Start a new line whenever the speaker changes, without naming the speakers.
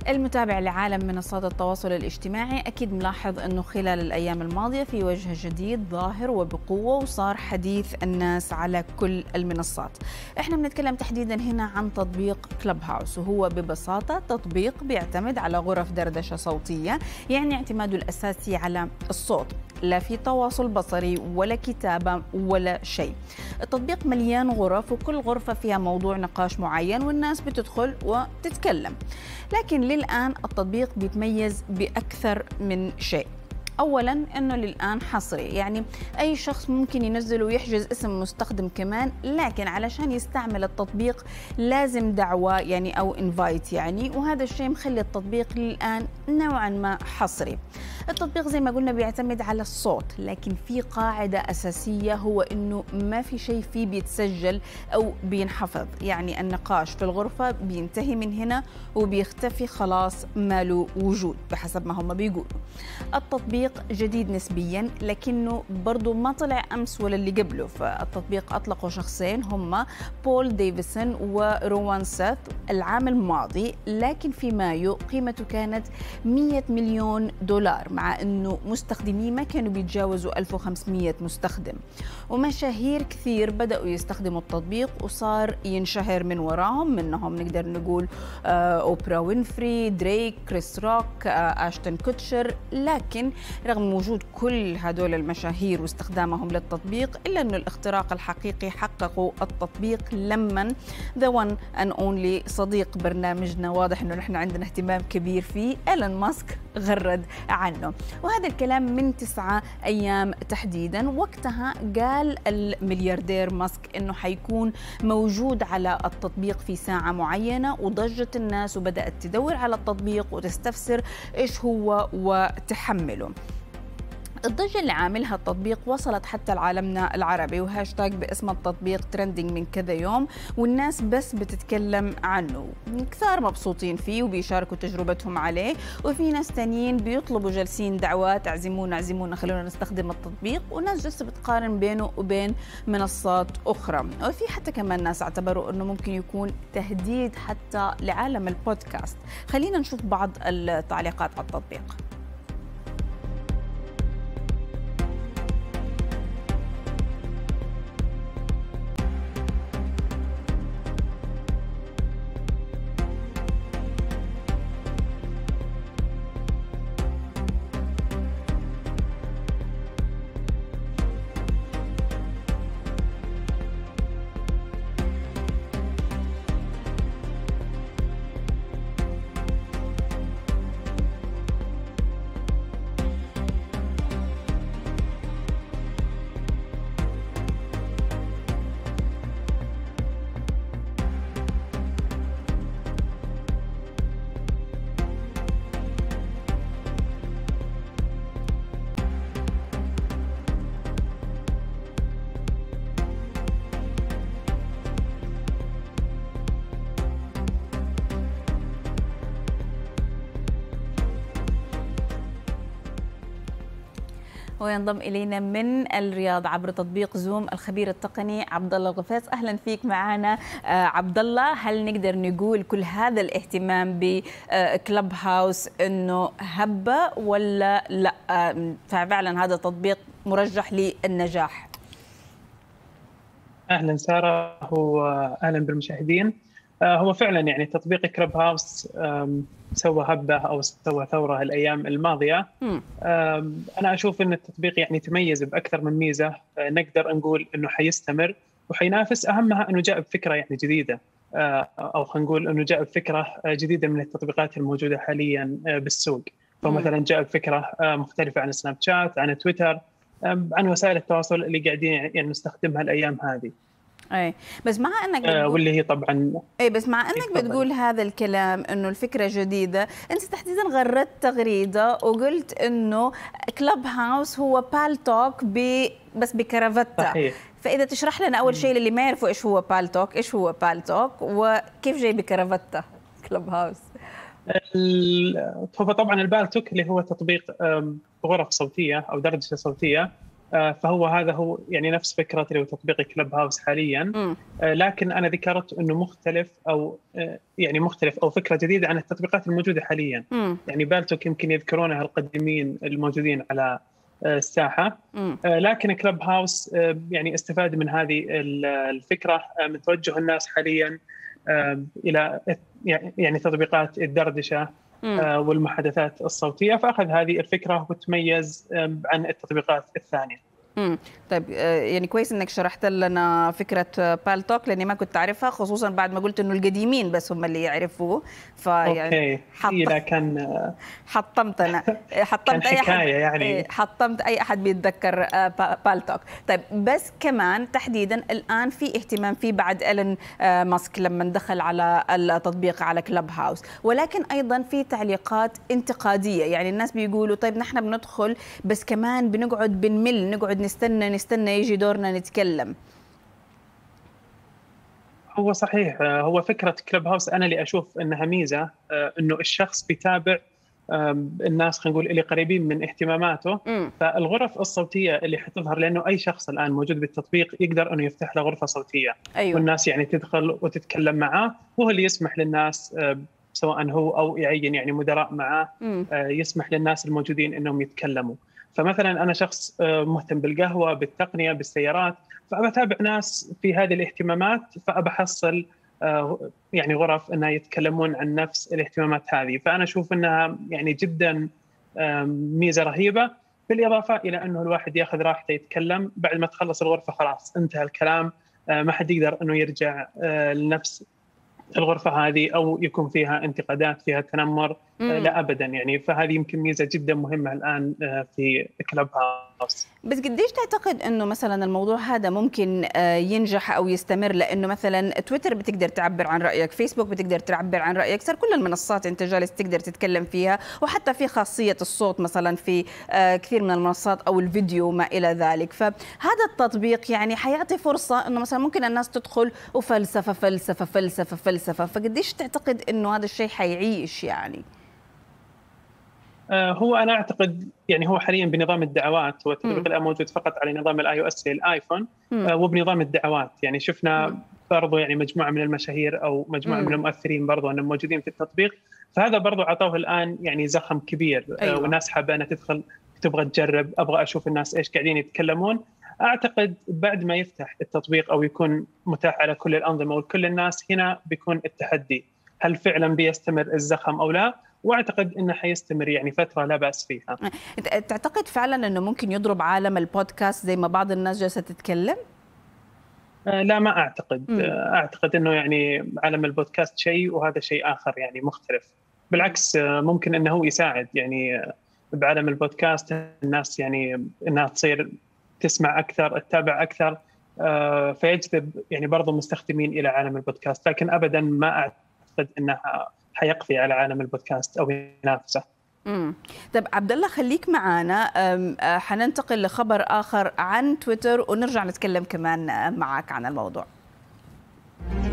المتابع لعالم منصات التواصل الاجتماعي أكيد ملاحظ أنه خلال الأيام الماضية في وجه جديد ظاهر وبقوة وصار حديث الناس على كل المنصات. احنا بنتكلم تحديدا هنا عن تطبيق كلوب هاوس، وهو ببساطة تطبيق بيعتمد على غرف دردشة صوتية، يعني اعتماده الأساسي على الصوت، لا في تواصل بصري ولا كتابة ولا شيء. التطبيق مليان غرف وكل غرفة فيها موضوع نقاش معين والناس بتدخل وتتكلم. لكن للآن التطبيق بيتميز بأكثر من شيء. أولاً أنه للآن حصري، يعني أي شخص ممكن ينزل ويحجز اسم مستخدم كمان، لكن علشان يستعمل التطبيق لازم دعوة يعني أو انفايت يعني، وهذا الشيء مخلي التطبيق للآن نوعاً ما حصري. التطبيق زي ما قلنا بيعتمد على الصوت، لكن في قاعدة أساسية هو أنه ما في شيء فيه بيتسجل أو بينحفظ، يعني النقاش في الغرفة بينتهي من هنا وبيختفي خلاص ما له وجود بحسب ما هم بيقولوا. التطبيق جديد نسبيا لكنه برضو ما طلع أمس ولا اللي قبله، فالتطبيق أطلقوا شخصين هم بول ديفيسون وروان سيث العام الماضي، لكن في مايو قيمته كانت 100 مليون دولار، مع أنه مستخدميه ما كانوا بيتجاوزوا 1500 مستخدم. ومشاهير كثير بدأوا يستخدموا التطبيق وصار ينشهر من وراهم، منهم نقدر نقول أوبرا وينفري، دريك، كريس روك، أشتون كوتشر. لكن رغم وجود كل هدول المشاهير واستخدامهم للتطبيق، إلا أنه الاختراق الحقيقي حققوا التطبيق لمن The One and Only صديق برنامجنا، واضح أنه نحن عندنا اهتمام كبير فيه، إيلون ماسك غرد عنه. وهذا الكلام من 9 أيام تحديدا. وقتها قال الملياردير ماسك أنه حيكون موجود على التطبيق في ساعة معينة، وضجت الناس وبدأت تدور على التطبيق وتستفسر إيش هو وتحمله. الضجة اللي عاملها التطبيق وصلت حتى لعالمنا العربي، وهاشتاج باسم التطبيق ترندنج من كذا يوم، والناس بس بتتكلم عنه. كثار مبسوطين فيه وبيشاركوا تجربتهم عليه، وفي ناس تانيين بيطلبوا جالسين دعوات اعزمونا خلونا نستخدم التطبيق، وناس جالسة بتقارن بينه وبين منصات أخرى. وفي حتى كمان ناس اعتبروا أنه ممكن يكون تهديد حتى لعالم البودكاست. خلينا نشوف بعض التعليقات على التطبيق. وينضم إلينا من الرياض عبر تطبيق زوم الخبير التقني عبد الله الغفاص. أهلا فيك معنا عبد الله. هل نقدر نقول كل هذا الاهتمام بكلوب هاوس إنه هبة ولا لا فعلا هذا تطبيق مرجح للنجاح؟
أهلا سارة وأهلا بالمشاهدين. هو فعلا يعني تطبيق كلوب هاوس سوى هبة أو سوى ثورة الأيام الماضية. أنا أشوف أن التطبيق يعني تميز بأكثر من ميزة، نقدر نقول أنه حيستمر وحينافس. أهمها أنه جاء بفكرة يعني جديدة، أو خلينا نقول أنه جاء بفكرة جديدة من التطبيقات الموجودة حاليا بالسوق. فمثلا جاء بفكرة مختلفة عن سناب شات، عن تويتر، عن وسائل التواصل اللي قاعدين يعني نستخدمها الأيام هذه.
اي بس مع انك
واللي هي طبعا
بس مع انك بتقول هذا الكلام انه الفكره جديده، انت تحديدا غردت تغريده وقلت انه كلوب هاوس هو بالتوك بس بكرافته. صحيح. فاذا تشرح لنا اول شيء للي ما يعرفوا ايش هو بالتوك، ايش هو بالتوك وكيف جاي بكرافته كلوب هاوس.
فطبعا البالتوك اللي هو تطبيق غرف صوتيه او دردشه صوتيه فهو هذا هو يعني نفس فكرة اللي هو تطبيق كلب هاوس حاليا. لكن أنا ذكرت أنه مختلف أو يعني مختلف أو فكرة جديدة عن التطبيقات الموجودة حاليا. يعني بالتوك يمكن يذكرونها القديمين الموجودين على الساحة، لكن كلب هاوس يعني استفاد من هذه الفكرة من توجه الناس حاليا إلى يعني تطبيقات الدردشة والمحادثات الصوتية، فأخذ هذه الفكرة وتميز عن التطبيقات الثانية.
طيب يعني كويس انك شرحت لنا فكره بالتوك، لاني ما كنت اعرفها، خصوصا بعد ما قلت انه القديمين بس هم اللي يعرفوه.
فيعني
حطمت اي احد يعني حطمت اي احد بيتذكر بالتوك. طيب بس كمان تحديدا الان في اهتمام فيه بعد إيلون ماسك لما دخل على التطبيق على كلب هاوس، ولكن ايضا في تعليقات انتقاديه. يعني الناس بيقولوا طيب نحن بندخل بس كمان بنقعد نقعد نستنى يجي دورنا نتكلم.
هو صحيح، هو فكرة كلب هاوس أنا اللي أشوف أنها ميزة، أنه الشخص بيتابع الناس خلينا نقول اللي قريبين من اهتماماته. فالغرف الصوتية اللي حتظهر، لأنه أي شخص الآن موجود بالتطبيق يقدر أنه يفتح له غرفة صوتية.
أيوة.
والناس يعني تدخل وتتكلم معاه، وهو اللي يسمح للناس سواء هو أو يعين يعني مدراء معاه يسمح للناس الموجودين أنهم يتكلموا. فمثلا أنا شخص مهتم بالقهوة، بالتقنية، بالسيارات، فأتابع ناس في هذه الاهتمامات، فأبحصل يعني غرف أنها يتكلمون عن نفس الاهتمامات هذه. فأنا أشوف أنها يعني جدا ميزة رهيبة، بالإضافة إلى أنه الواحد يأخذ راحته يتكلم، بعد ما تخلص الغرفة خلاص انتهى الكلام، ما حد يقدر أنه يرجع لنفس الغرفة هذه أو يكون فيها انتقادات، فيها تنمر، لا أبدا يعني. فهذه يمكن ميزة جدا مهمة الآن في كلب هاوس.
بس قديش تعتقد أنه مثلا الموضوع هذا ممكن ينجح أو يستمر؟ لأنه مثلا تويتر بتقدر تعبر عن رأيك، فيسبوك بتقدر تعبر عن رأيك، صار كل المنصات أنت جالس تقدر تتكلم فيها، وحتى في خاصية الصوت مثلا في كثير من المنصات أو الفيديو ما إلى ذلك. فهذا التطبيق يعني حيعطي فرصة أنه مثلا ممكن الناس تدخل وفلسفة فلسفة فلسفة فلسفة. فقديش تعتقد أنه هذا الشيء حيعيش يعني؟
هو أنا أعتقد يعني هو حاليا بنظام الدعوات، هو التطبيق الآن موجود فقط على نظام iOS للآيفون، وبنظام الدعوات. يعني شفنا برضو يعني مجموعة من المشاهير أو مجموعة من المؤثرين برضو أنهم موجودين في التطبيق، فهذا برضو عطوه الآن يعني زخم كبير.
أيوة.
والناس حابة أنها تدخل تبغى تجرب، أبغى أشوف الناس إيش قاعدين يتكلمون. أعتقد بعد ما يفتح التطبيق أو يكون متاح على كل الأنظمة وكل الناس، هنا بيكون التحدي، هل فعلا بيستمر الزخم أو لا؟ واعتقد انه حيستمر يعني فتره لا باس فيها.
تعتقد فعلا انه ممكن يضرب عالم البودكاست زي ما بعض الناس جالسه تتكلم؟
لا ما اعتقد. اعتقد انه يعني عالم البودكاست شيء وهذا شيء اخر يعني مختلف. بالعكس ممكن انه هو يساعد يعني بعالم البودكاست الناس يعني انها تصير تسمع اكثر، تتابع اكثر، فيجذب يعني برضو مستخدمين الى عالم البودكاست. لكن ابدا ما اعتقد انها حيقضي على عالم البودكاست او ينافسه.
طيب عبد الله خليك معنا، حننتقل لخبر اخر عن تويتر ونرجع نتكلم كمان معك عن الموضوع.